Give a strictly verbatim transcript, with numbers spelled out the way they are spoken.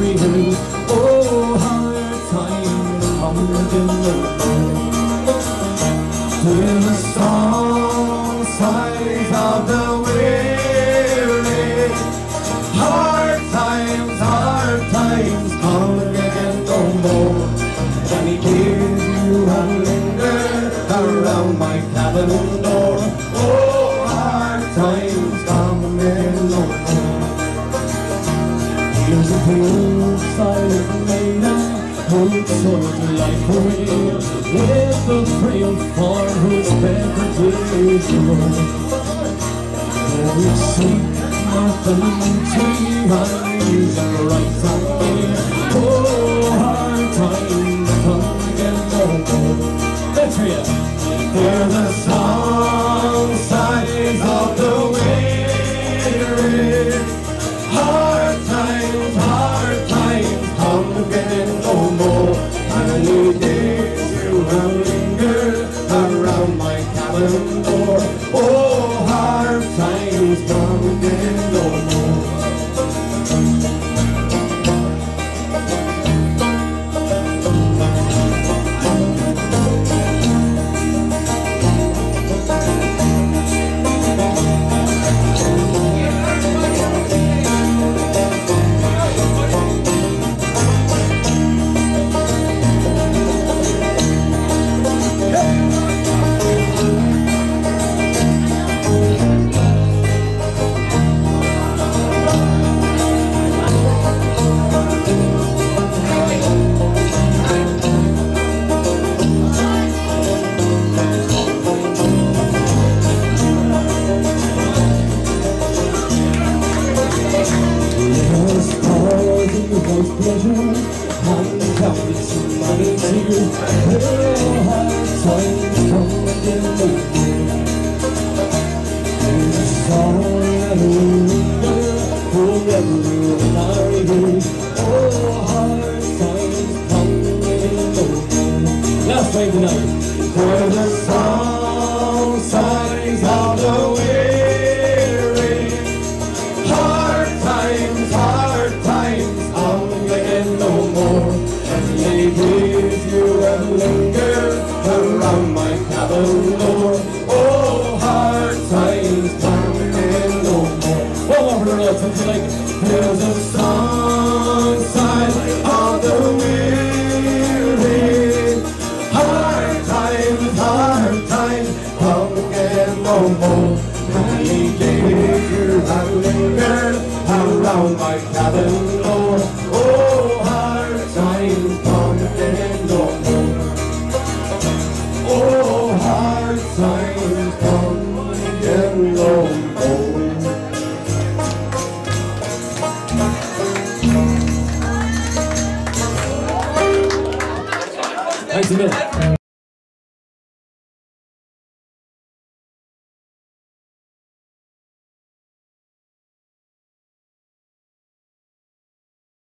married. Oh, hard times come again no more. To the song sighs of the weary, hard times, hard times come again no more. Many days you have lingered around my cabin door. Oh, hard times come again no more. Here's a poor silent maiden who soars life away, with the frail form whose better days go. Oh, sweet Martha tree eyes and bright on me. Oh, hard times come again no more. Let's hear it. Hear the song sighs of the weary. Hard times, hard times come again no more. Many days you have lingered around my cabin door. Oh, hard times come again no more. Pleasure, and counted some money too. Oh, hard times come again no more. There's a song that will linger forever in our ears. Oh, hard times come again no more. Last time tonight. For the song sighs of the weary, hard times, hard times no more. And many days you have lingered around my cabin door. Oh, hard times come again no more. One more for the Lord, something like there's a song side of the weary. Hard times, hard times come again no more. Many days you have lingered around my cabin door. Oh, hard times come again no more. Oh, hard times come again no more. Thanks a minute.